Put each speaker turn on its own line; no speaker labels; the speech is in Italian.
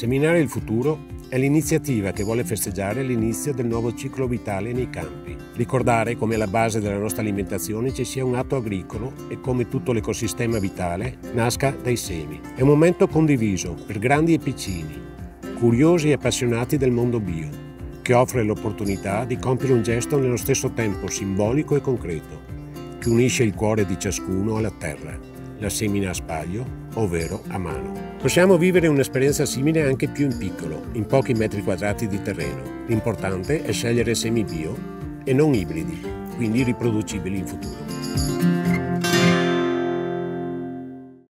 Seminare il futuro è l'iniziativa che vuole festeggiare l'inizio del nuovo ciclo vitale nei campi. Ricordare come alla base della nostra alimentazione ci sia un atto agricolo e come tutto l'ecosistema vitale nasca dai semi. È un momento condiviso per grandi e piccini, curiosi e appassionati del mondo bio, che offre l'opportunità di compiere un gesto nello stesso tempo simbolico e concreto, che unisce il cuore di ciascuno alla terra, la semina a spaglio, ovvero a mano. Possiamo vivere un'esperienza simile anche più in piccolo, in pochi metri quadrati di terreno. L'importante è scegliere semi bio e non ibridi, quindi riproducibili in futuro.